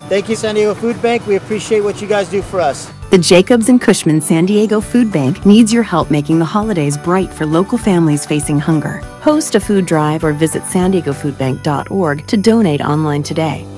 Thank you, San Diego Food Bank. We appreciate what you guys do for us. The Jacobs and Cushman San Diego Food Bank needs your help making the holidays bright for local families facing hunger. Host a food drive or visit san diegofoodbank.org to donate online today.